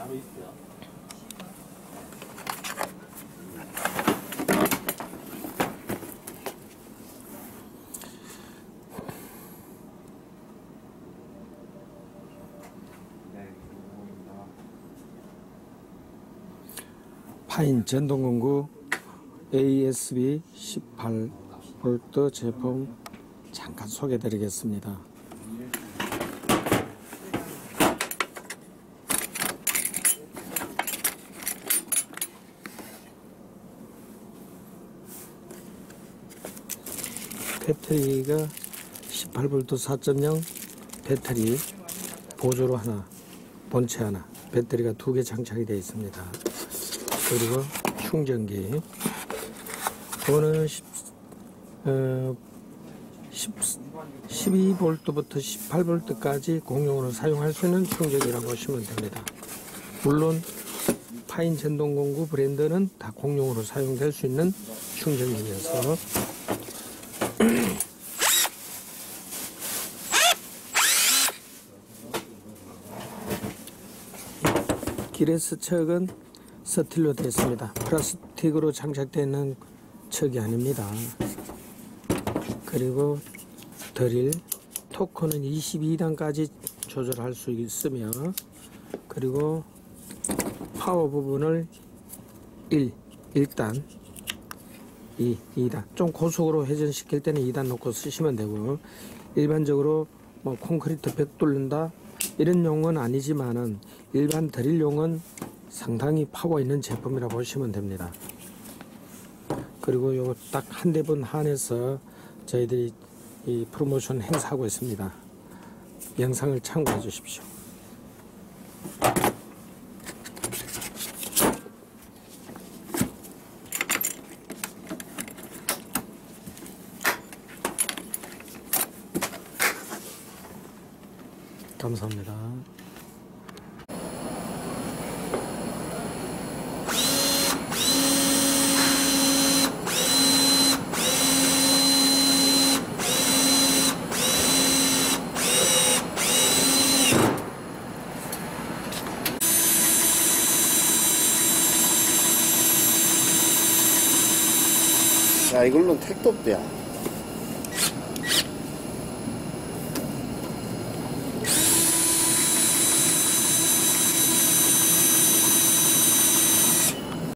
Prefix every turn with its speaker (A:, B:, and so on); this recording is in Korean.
A: 따로 있어요.
B: 파인 전동공구 ASB 18V 제품 잠깐 소개해 드리겠습니다. 배터리가 18V 4.0 배터리 보조로 하나, 본체 하나, 배터리가 2개 장착이 되어 있습니다. 그리고 충전기, 이거는 12V부터 18V까지 공용으로 사용할 수 있는 충전기라고 보시면 됩니다. 물론 파인 전동공구 브랜드는 다 공용으로 사용될 수 있는 충전기여서 기레스 척은 스틸로 되어 있습니다. 플라스틱으로 장착되어 있는 척이 아닙니다. 그리고 드릴, 토크는 22단까지 조절할 수 있으며, 그리고 파워 부분을 1단, 2단. 좀 고속으로 회전시킬 때는 2단 놓고 쓰시면 되고, 일반적으로 뭐 콘크리트 벽 뚫는다 이런 용은 아니지만은 일반 드릴용은 상당히 파워 있는 제품이라 보시면 됩니다. 그리고 요 딱 한 대분 한해서 저희들이 이 프로모션 행사하고 있습니다. 영상을 참고해 주십시오. 감사합니다.
C: 야, 이걸로는 택도 없대야.